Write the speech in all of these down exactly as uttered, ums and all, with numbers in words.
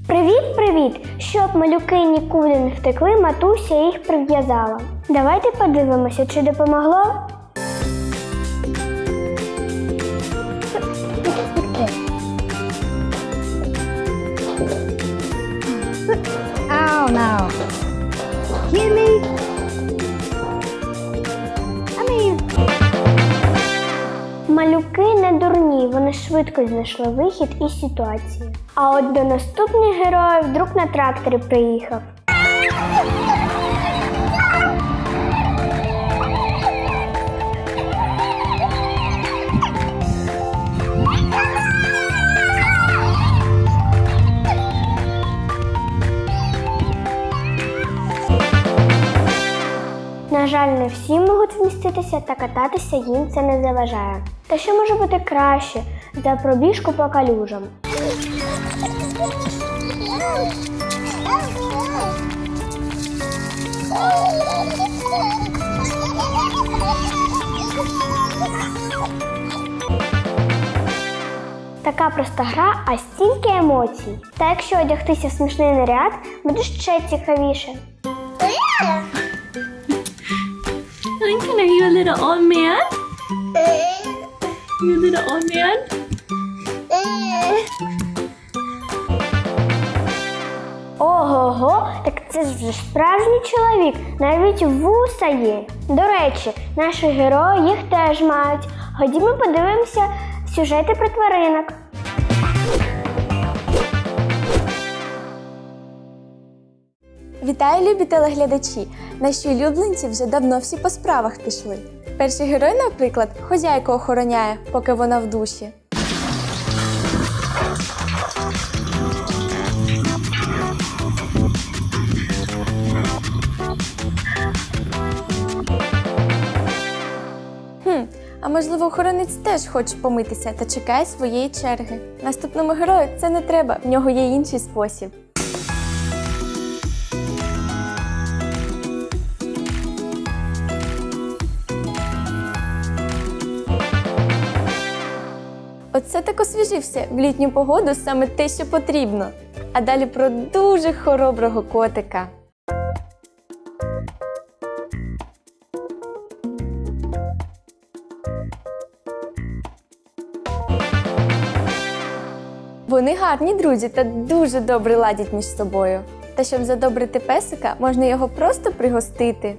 Привіт-привіт! Щоб малюки нікуди не втекли, матуся їх прив'язала. Давайте подивимося, чи допомогло? Oh no. Gimme. I mean. Малюки не дурні, вони швидко знайшли вихід із ситуації. А от до наступних героїв друг на тракторі приїхав. На жаль, не всі можуть вміститися, та кататися їм це не заважає. Та що може бути краще за пробіжку по калюжам? Така проста гра, а стільки емоцій. Та якщо одягтися в смішний наряд, буде ще цікавіше. Lincoln, are you a little old man? You a little old man? Ого-го, так це ж вже справжній чоловік, навіть вуса є. До речі, наші герої їх теж мають. Ходімо подивимося сюжети про тваринок. Вітаю, любі телеглядачі! Наші улюбленці вже давно всі по справах пішли. Перший герой, наприклад, хозяйку охороняє, поки вона в душі. Хм, а можливо, охоронець теж хоче помитися та чекає своєї черги. Наступному герою це не треба, в нього є інший спосіб. Оце так освіжився в літню погоду саме те, що потрібно. А далі про дуже хороброго котика. Вони гарні друзі та дуже добре ладять між собою. Та щоб задобрити песика, можна його просто пригостити.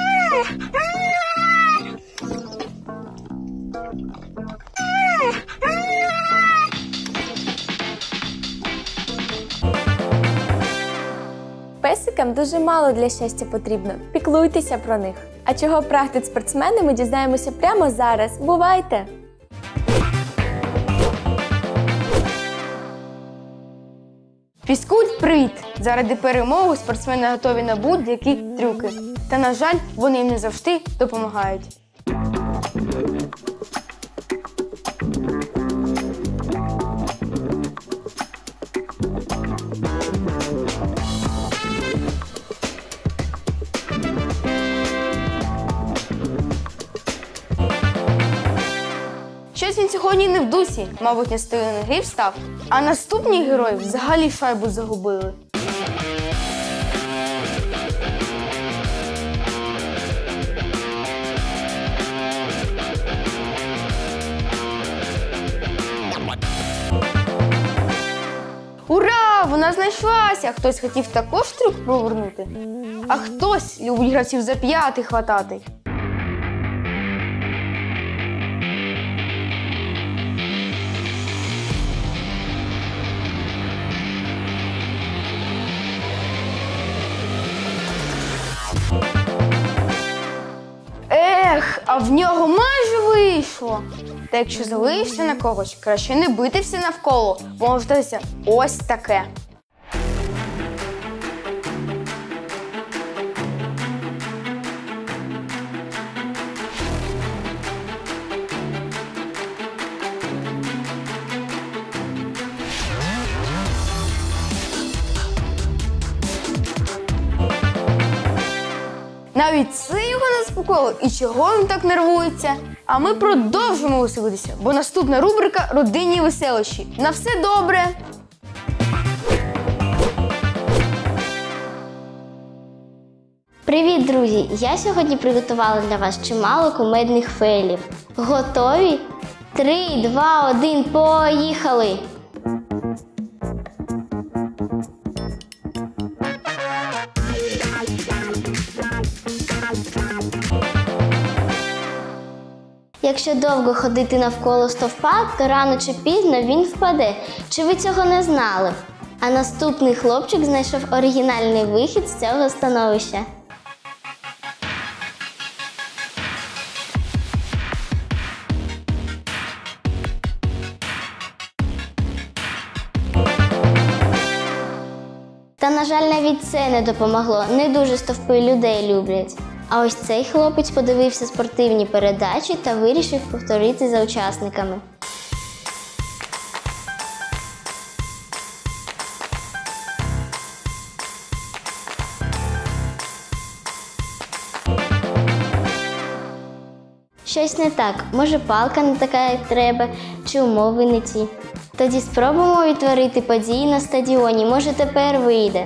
Песикам дуже мало для щастя потрібно. Піклуйтеся про них. А чого прагнуть спортсмени, ми дізнаємося прямо зараз. Бувайте! Фізкульт, привіт! Заради перемоги спортсмени готові на будь-які трюки. Та, на жаль, вони їм не завжди допомагають. Щось він сьогодні не в дусі, мабуть, не з тої ноги встав. А наступні герої взагалі шайбу загубили. Ура! Вона знайшлася! Хтось хотів також трюк провернути, а хтось любить гравців за п'яти хватати. Ех, а в нього майже вийшло. Та якщо залишишся на когось, краще не битися навколо, може статися ось таке. Навіть це його не заспокоїло. І чого він так нервується? А ми продовжимо веселитися, бо наступна рубрика «Родинні веселощі». На все добре! Привіт, друзі! Я сьогодні приготувала для вас чимало кумедних фейлів. Готові? Три, два, один, поїхали! Якщо довго ходити навколо стовпа, то рано чи пізно він впаде. Чи ви цього не знали? А наступний хлопчик знайшов оригінальний вихід з цього становища. Та, на жаль, навіть це не допомогло. Не дуже стовпи людей люблять. А ось цей хлопець подивився спортивні передачі та вирішив повторити за учасниками. Щось не так. Може, палка не така, як треба, чи умови не ті. Тоді спробуємо відтворити події на стадіоні. Може, тепер вийде.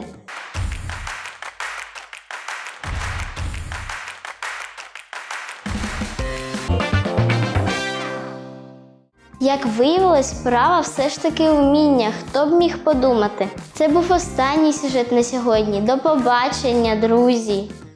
Як виявилось, справа все ж таки у вміннях. Хто б міг подумати? Це був останній сюжет на сьогодні. До побачення, друзі!